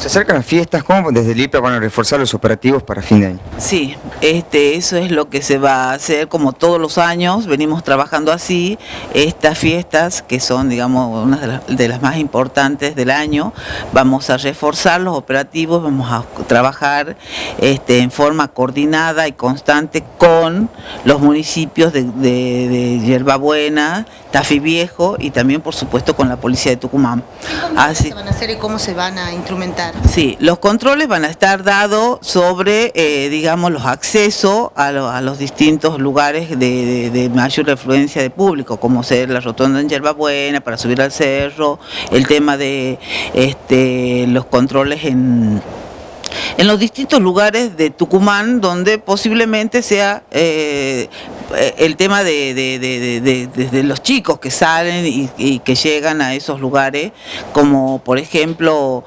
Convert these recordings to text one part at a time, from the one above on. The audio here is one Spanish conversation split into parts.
Se acercan las fiestas, ¿cómo desde el IPA van a reforzar los operativos para fin de año? Sí, eso es lo que se va a hacer como todos los años, venimos trabajando así, estas fiestas que son, digamos, una de las más importantes del año, vamos a reforzar los operativos, vamos a trabajar en forma coordinada y constante con los municipios de Yerbabuena, Tafí Viejo y también, por supuesto, con la policía de Tucumán. ¿Qué se van a hacer y cómo se van a instrumentar? Sí, los controles van a estar dados sobre, digamos, los accesos a los distintos lugares de mayor afluencia de público, como ser la rotonda en Yerbabuena, para subir al cerro, el tema de los controles en los distintos lugares de Tucumán donde posiblemente sea el tema de los chicos que salen y que llegan a esos lugares, como por ejemplo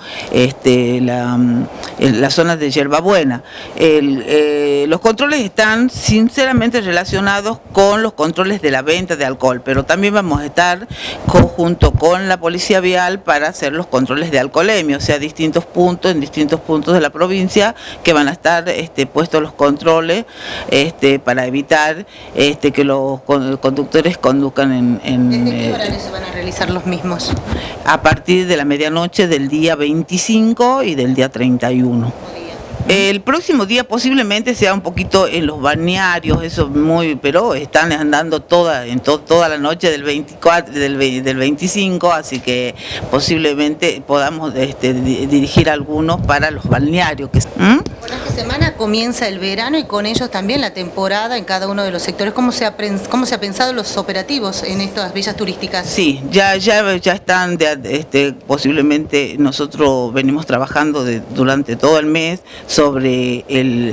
la zona de Yerbabuena. Los controles están sinceramente relacionados con los controles de la venta de alcohol, pero también vamos a estar junto con la policía vial para hacer los controles de alcoholemia, o sea, en distintos puntos de la provincia que van a estar puestos los controles para evitar que los conductores conduzcan ¿Desde qué horario se van a realizar los mismos? A partir de la medianoche del día 25 y del día 31. El próximo día posiblemente sea un poquito en los balnearios, pero están andando toda la noche del 24, del 25, así que posiblemente podamos dirigir algunos para los balnearios. Bueno, esta semana comienza el verano y con ellos también la temporada en cada uno de los sectores. ¿Cómo se ha pensado los operativos en estas villas turísticas? Sí, ya están, posiblemente nosotros venimos trabajando durante todo el mes sobre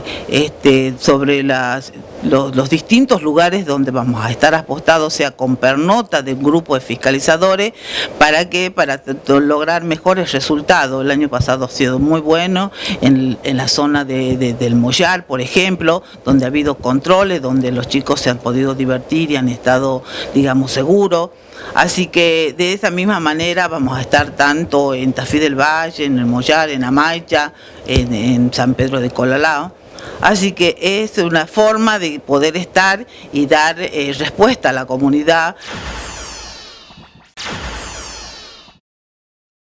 los distintos lugares donde vamos a estar apostados, sea con pernota de un grupo de fiscalizadores, para lograr mejores resultados. El año pasado ha sido muy bueno en la zona del Mollar, por ejemplo, donde ha habido controles, donde los chicos se han podido divertir y han estado, digamos, seguros. Así que de esa misma manera vamos a estar tanto en Tafí del Valle, en el Mollar, en Amaicha, en San Pedro de Colalao. Así que es una forma de poder estar y dar respuesta a la comunidad.